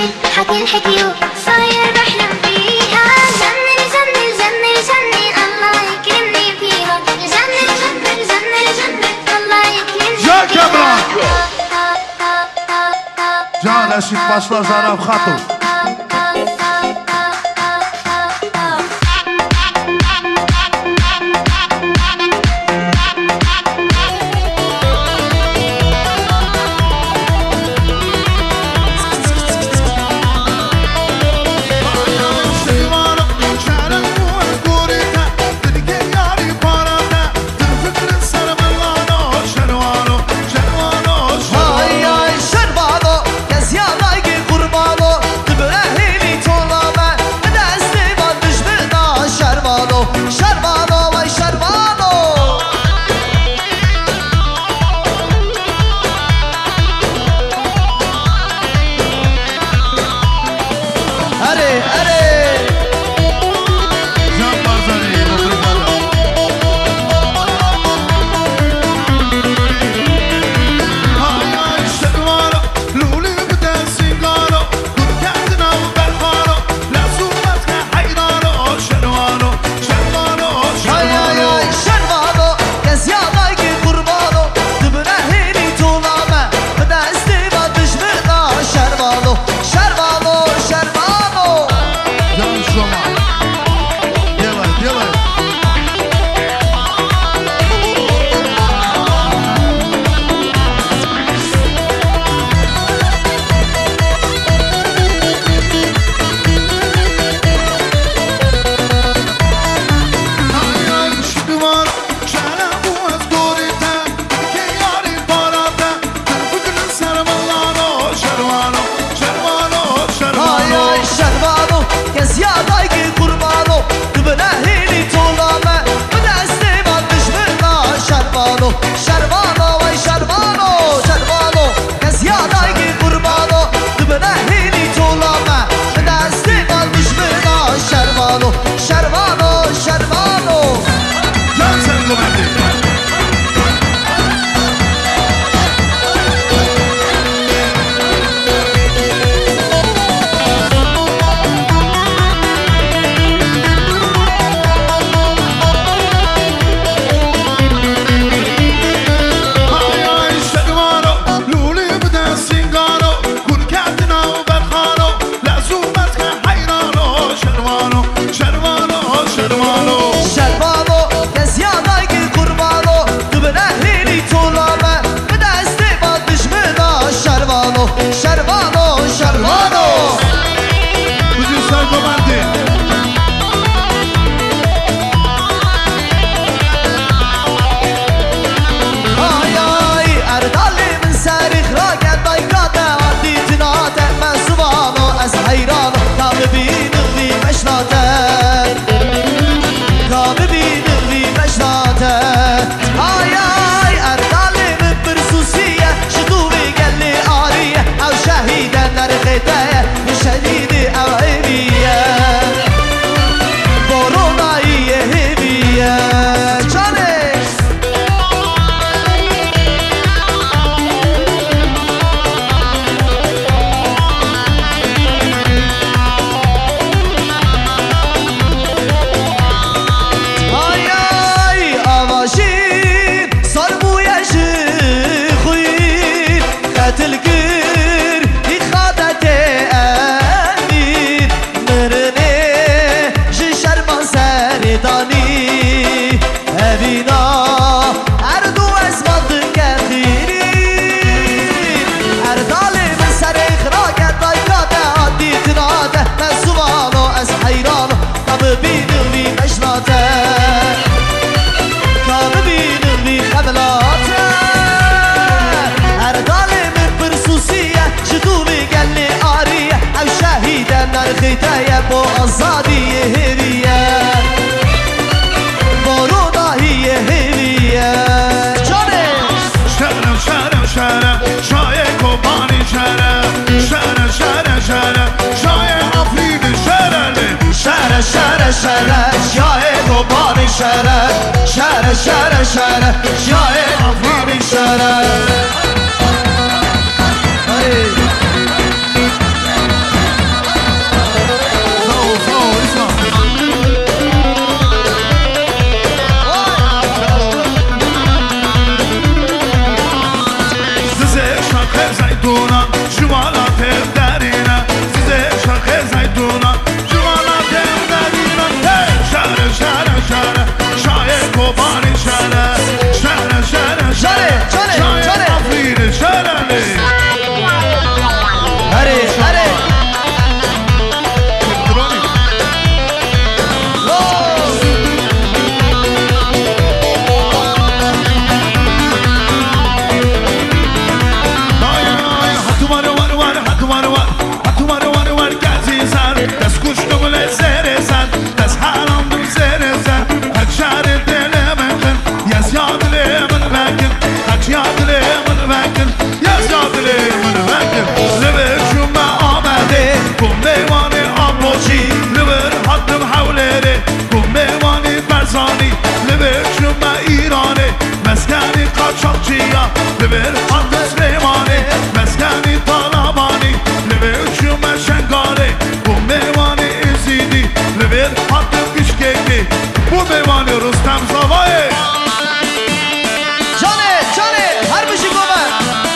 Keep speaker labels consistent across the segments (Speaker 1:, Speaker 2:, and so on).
Speaker 1: زني حتنحكي وصاير بحلم فيها. زني زني زني زني الله يكرمني فيها. زني زني زني زني الله يكرمني فيها.
Speaker 2: Can eşit başlar Zaraf Hatun.
Speaker 3: خيتايا بو أزادي هدية برودا هي هدية جاني
Speaker 2: شهر شهر شهر شاي كوباني شهر شهر شهر شهر شاي أفريد شهر
Speaker 3: شهر شهر شهر شاي كوباني شهر شهر شهر شهر شاي أفريد شهر
Speaker 2: برزانی لبر شما ایرانه مسکنی قاچاقچیا لبر حد سلیمانه مسکنی طالبانی لبر شما شنگاره bu meyvani ezidi لبر حد بişkeki bu meyvani Rustam Zavay
Speaker 3: Cane her bir şey var.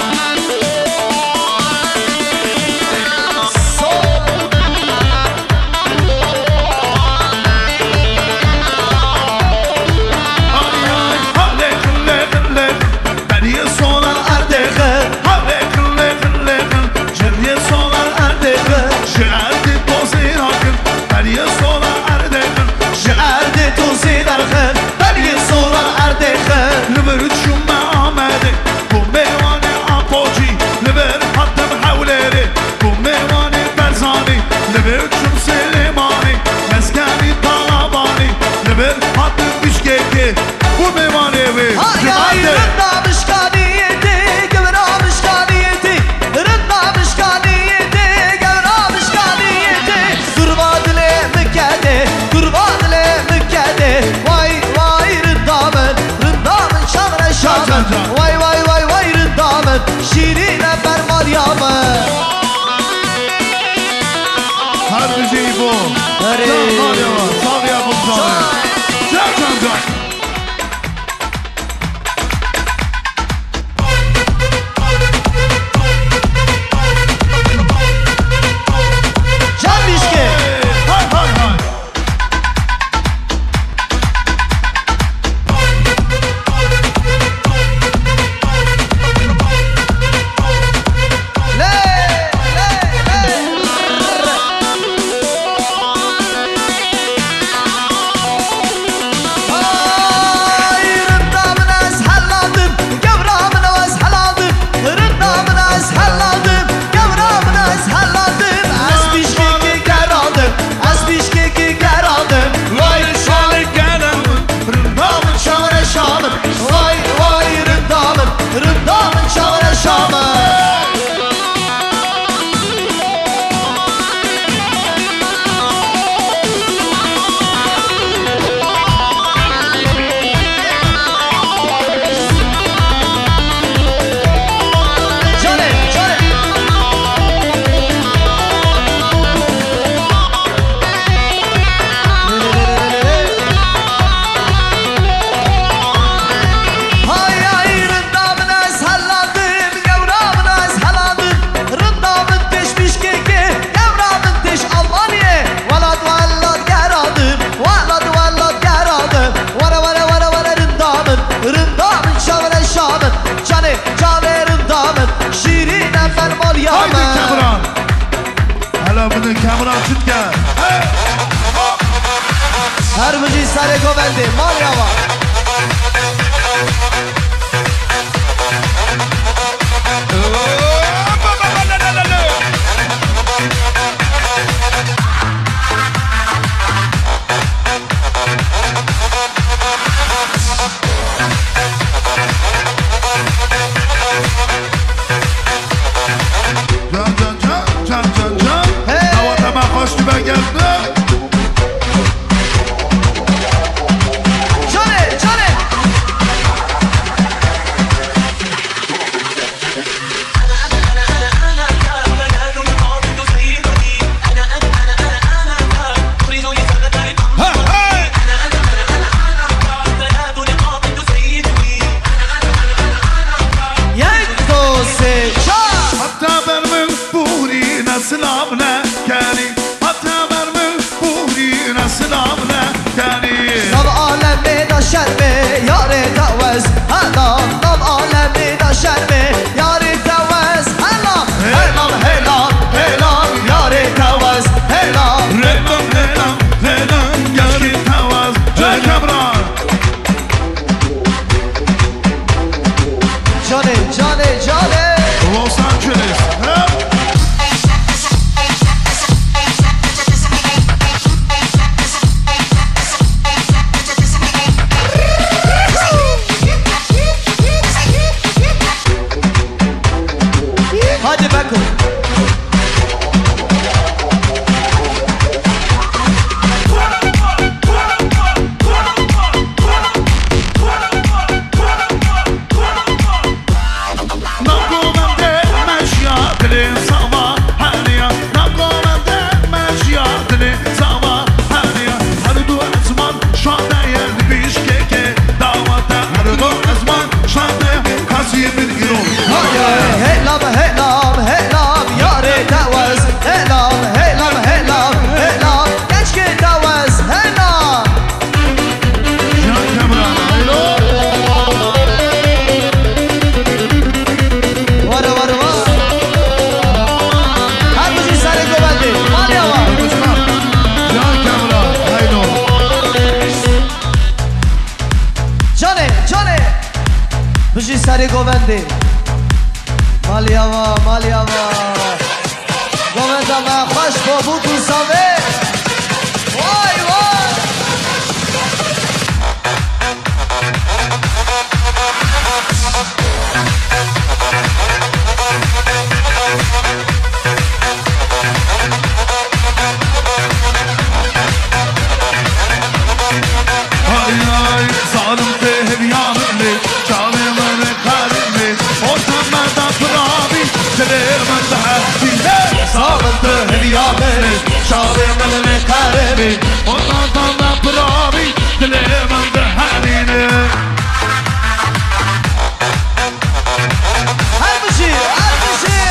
Speaker 3: Vay rındamen şirine ferman yamen
Speaker 2: Her bir şey bu Can yaman Sağ yapın Can
Speaker 3: Can Bişke
Speaker 2: Hay Kamran Türker
Speaker 3: Her bir sare govendi Malyava سری گوونده مالیاوا مالیاوا گوونده ما خوش بابو تو ساوه وای وای شاوی من خرابی
Speaker 2: وطن برابي دلمن دهانينه
Speaker 3: هرمشي هرمشي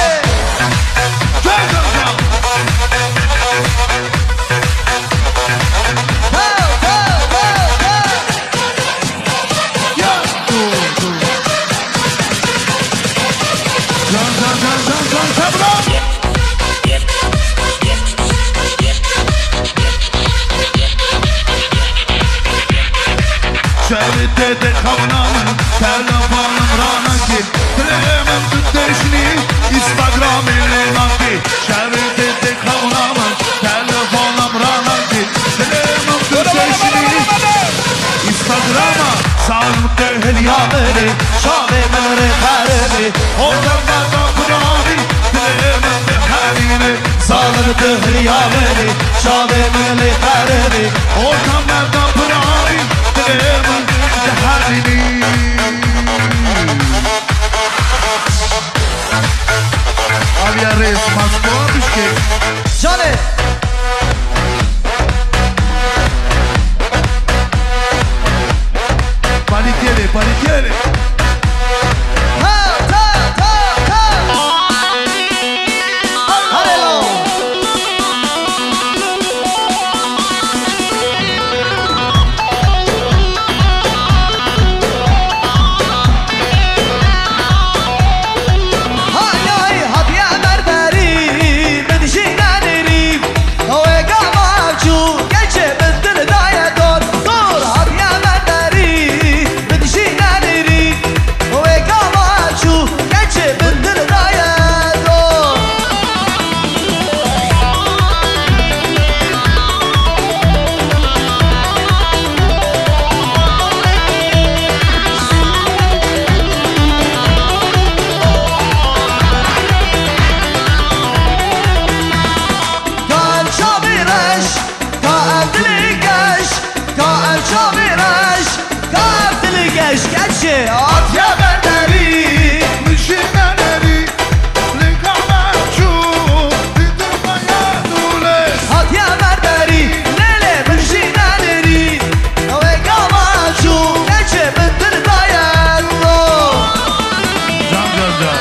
Speaker 2: شبتت خوانم تلفنم رانکی دلمم تدشنی اینستاگرامی لینکی شبتت خوانم تلفنم رانکی دلمم تدشنی اینستاگرام سالم تهلیامنی
Speaker 3: شاوی من خرابی
Speaker 2: وطن برابي دلمم دهانينه
Speaker 3: سالم تهلیامنی شاوی من خرابی
Speaker 2: وطن برابي دلمم دهانينه Abi ya reis maske olmuş ki.
Speaker 3: جانه
Speaker 2: Panikleri.
Speaker 3: ها تا تا تا هلو هاي هات يا بربري من جينا نريب هو قام شو كيش بدل دايا دور دور هات يا بربري من جينا نريب هو قام شو كيش بدل دايا دور قال شابيرش قال تلقاش قال شابيرش قال تلقاش كاتشي
Speaker 2: At ya benderi, müşimeneri, likameçu, dindirmaya dules.
Speaker 3: هات يا بربري ليلة من جينا نريد هو قام شو كيش بدل دايا دور
Speaker 2: Can.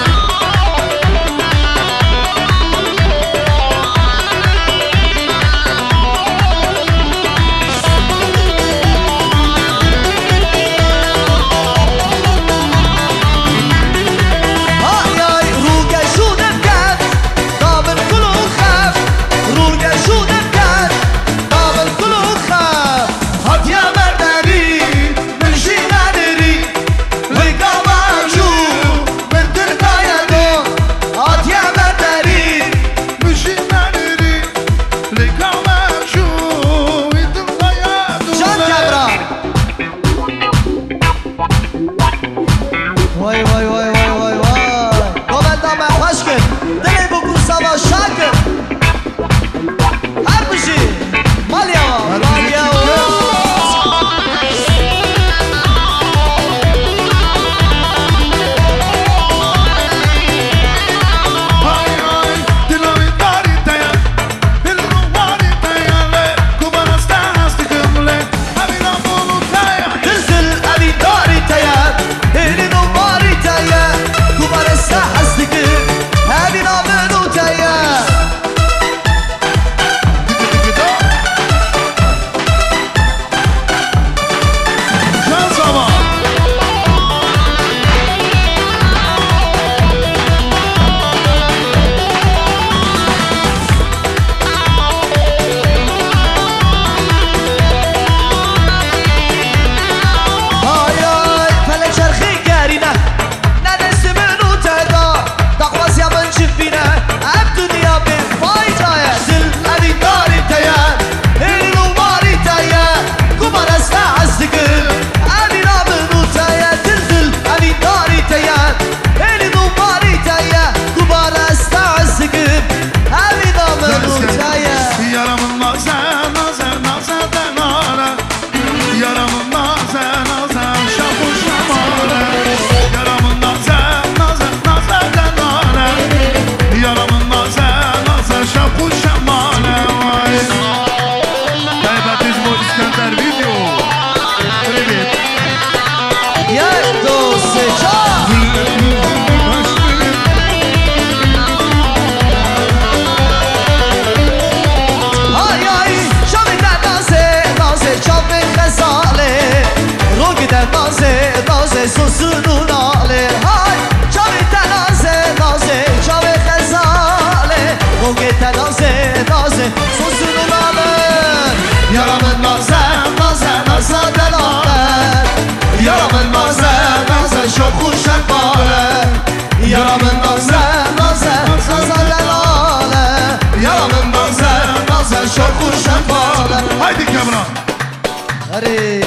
Speaker 3: خزاله رو گده نازه نازه سوسونو ناله های چاوی تنازه نازه چاوی خزاله رو گده نازه نازه سوسونو ناله یارم نازه نازه نازه دلاله یارم نازه نازه شو خوشم باله یارم نازه نازه نازه دلاله یارم نازه نازه شو خوشم باله
Speaker 2: هایدی کامران
Speaker 3: اره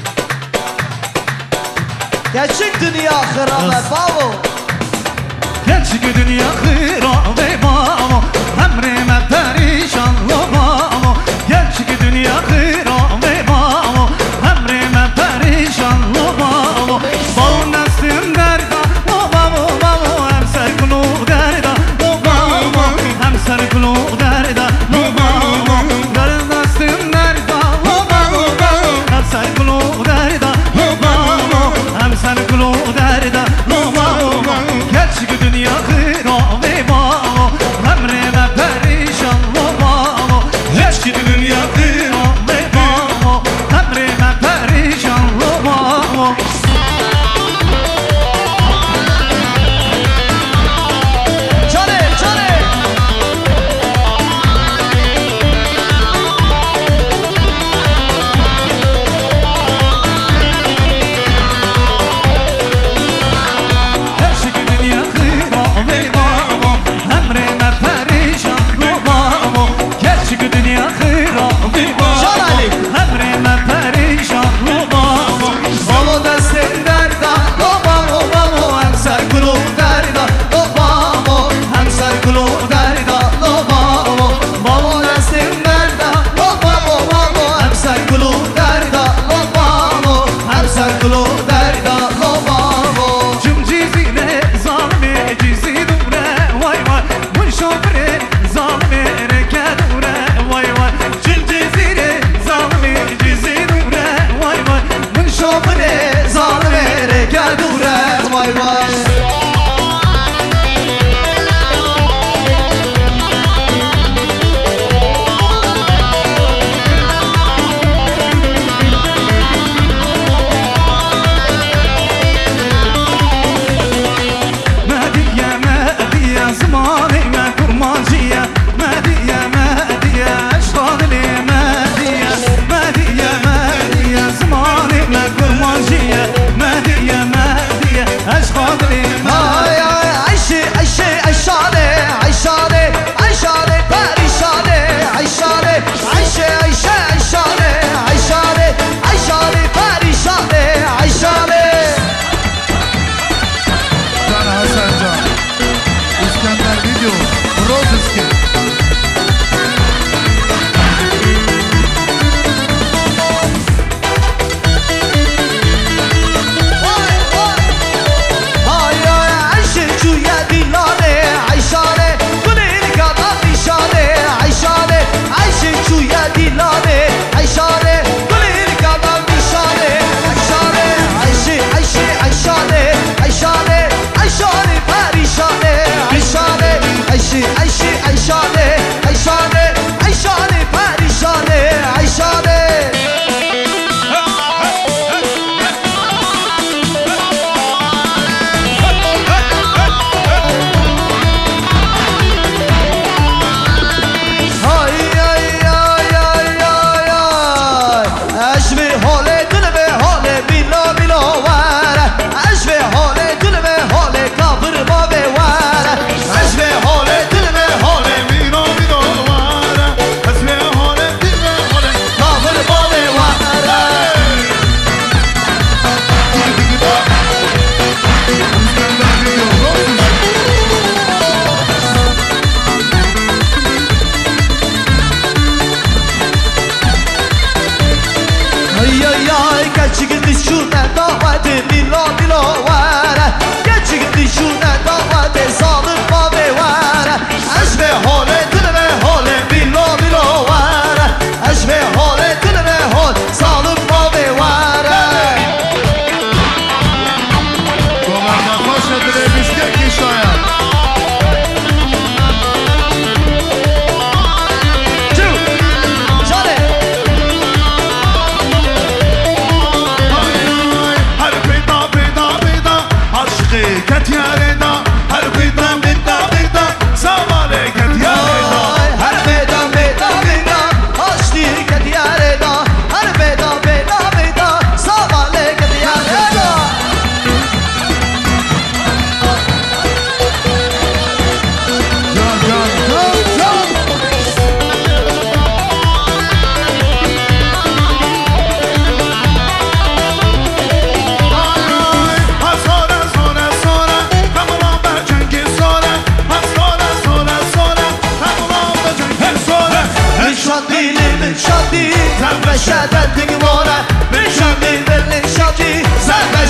Speaker 3: gerçek dünya hıramı babo
Speaker 4: gerçek dünya hıramı babo emrime perişanlı babo gerçek dünya hıramı babo emrime perişanlı babo bal neslim derda babo babo hem serkulu derda babo hem serkulu derda babo derd neslim derda babo hem serkulu derda babo hem serkulu derda babo gerçek dünya hıramı babo emrime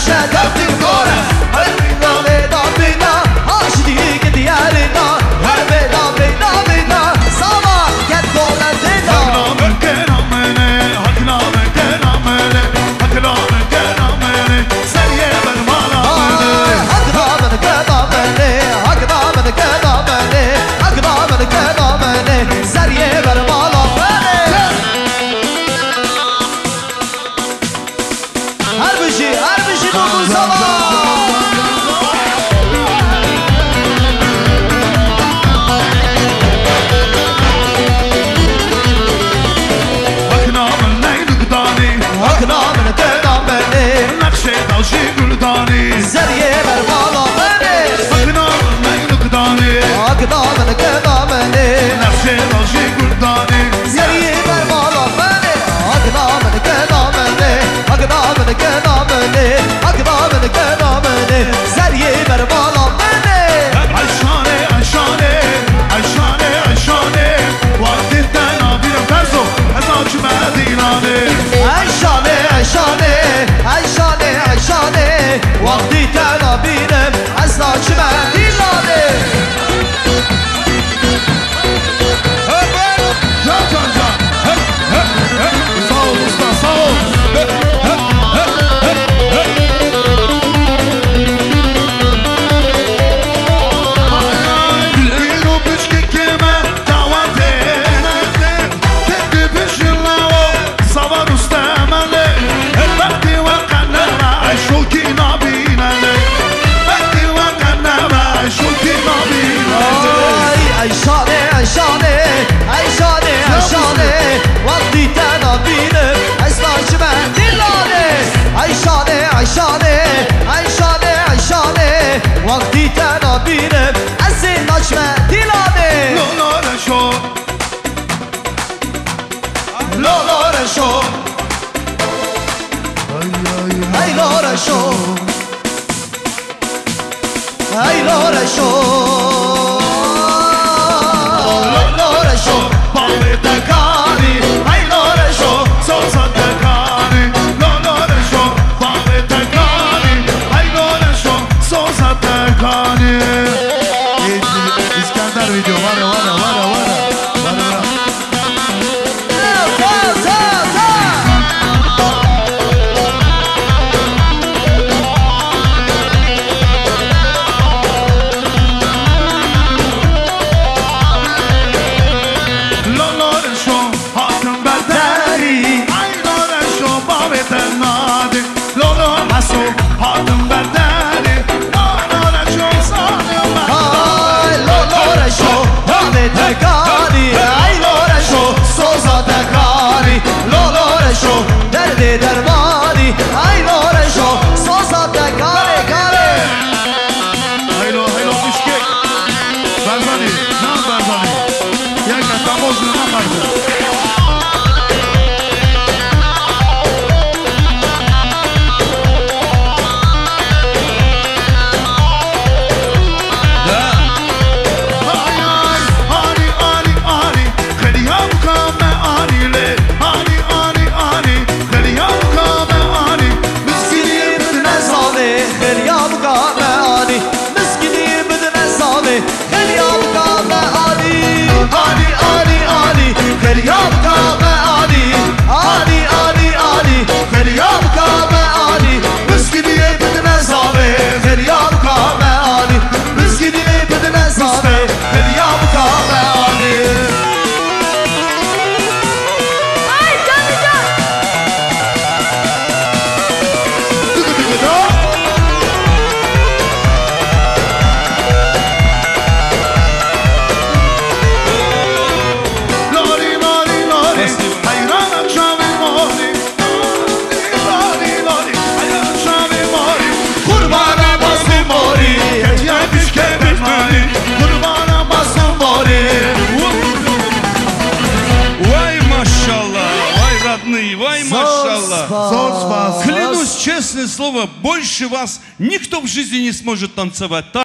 Speaker 5: Клянусь, честное слово, больше вас никто в жизни не сможет танцевать.